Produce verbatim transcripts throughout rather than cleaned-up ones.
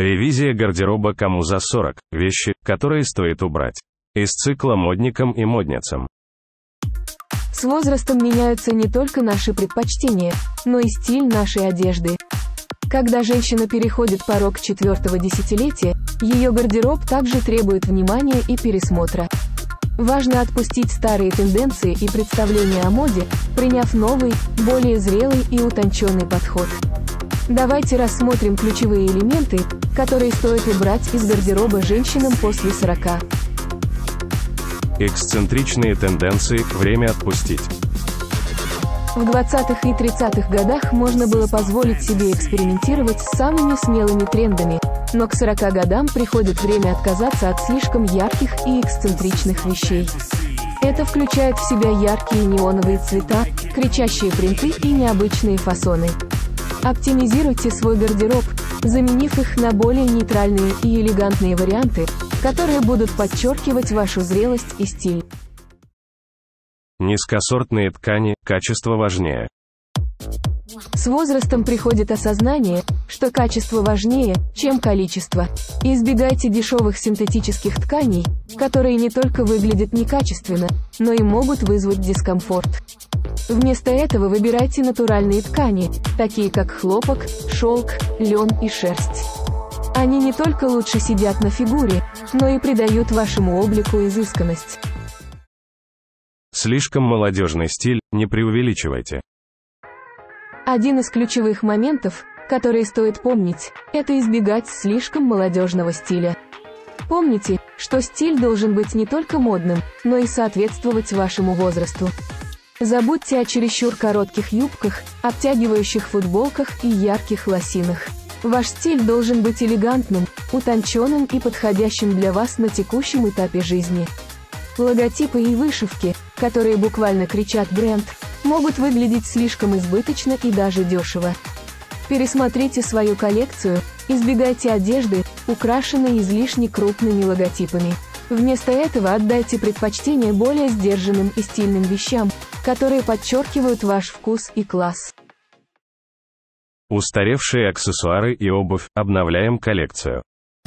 Ревизия гардероба «Кому за сорок» – вещи, которые стоит убрать. Из цикла «Модникам и модницам». С возрастом меняются не только наши предпочтения, но и стиль нашей одежды. Когда женщина переходит порог четвертого десятилетия, ее гардероб также требует внимания и пересмотра. Важно отпустить старые тенденции и представления о моде, приняв новый, более зрелый и утонченный подход. Давайте рассмотрим ключевые элементы, которые стоит убрать из гардероба женщинам после сорока. Эксцентричные тенденции – время отпустить. В двадцатых и тридцатых годах можно было позволить себе экспериментировать с самыми смелыми трендами, но к сорока годам приходит время отказаться от слишком ярких и эксцентричных вещей. Это включает в себя яркие неоновые цвета, кричащие принты и необычные фасоны. Оптимизируйте свой гардероб, заменив их на более нейтральные и элегантные варианты, которые будут подчеркивать вашу зрелость и стиль. Низкосортные ткани, качество важнее. С возрастом приходит осознание, что качество важнее, чем количество. Избегайте дешевых синтетических тканей, которые не только выглядят некачественно, но и могут вызвать дискомфорт. Вместо этого выбирайте натуральные ткани, такие как хлопок, шелк, лен и шерсть. Они не только лучше сидят на фигуре, но и придают вашему облику изысканность. Слишком молодежный стиль, не преувеличивайте. Один из ключевых моментов, которые стоит помнить, это избегать слишком молодежного стиля. Помните, что стиль должен быть не только модным, но и соответствовать вашему возрасту. Забудьте о чересчур коротких юбках, обтягивающих футболках и ярких лосинах. Ваш стиль должен быть элегантным, утонченным и подходящим для вас на текущем этапе жизни. Логотипы и вышивки, которые буквально кричат бренд, могут выглядеть слишком избыточно и даже дешево. Пересмотрите свою коллекцию, избегайте одежды, украшенной излишне крупными логотипами. Вместо этого отдайте предпочтение более сдержанным и стильным вещам, которые подчеркивают ваш вкус и класс. Устаревшие аксессуары и обувь, обновляем коллекцию.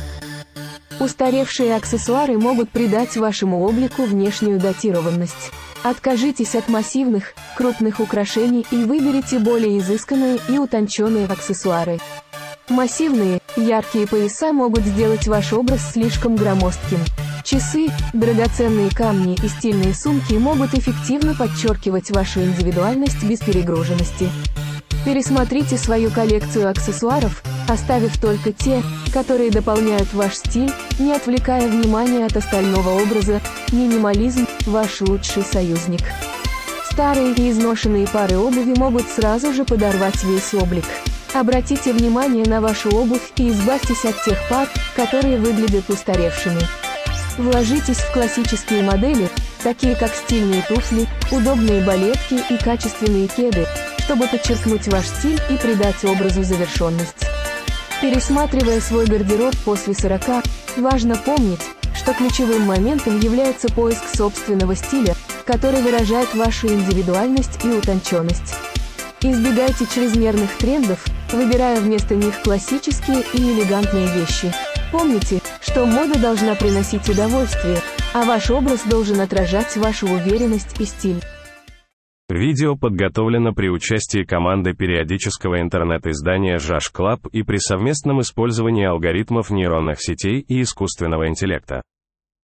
Устаревшие аксессуары могут придать вашему облику внешнюю датированность. Откажитесь от массивных, крупных украшений и выберите более изысканные и утонченные аксессуары. Массивные, яркие пояса могут сделать ваш образ слишком громоздким. Часы, драгоценные камни и стильные сумки могут эффективно подчеркивать вашу индивидуальность без перегруженности. Пересмотрите свою коллекцию аксессуаров, оставив только те, которые дополняют ваш стиль, не отвлекая внимания от остального образа. Минимализм – ваш лучший союзник. Старые и изношенные пары обуви могут сразу же подорвать весь облик. Обратите внимание на вашу обувь и избавьтесь от тех пар, которые выглядят устаревшими. Вложитесь в классические модели, такие как стильные туфли, удобные балетки и качественные кеды, чтобы подчеркнуть ваш стиль и придать образу завершенность. Пересматривая свой гардероб после сорока, важно помнить, что ключевым моментом является поиск собственного стиля, который выражает вашу индивидуальность и утонченность. Избегайте чрезмерных трендов, выбирая вместо них классические и элегантные вещи. Помните, что мода должна приносить удовольствие, а ваш образ должен отражать вашу уверенность и стиль. Видео подготовлено при участии команды периодического интернет-издания Жаш Клаб и при совместном использовании алгоритмов нейронных сетей и искусственного интеллекта.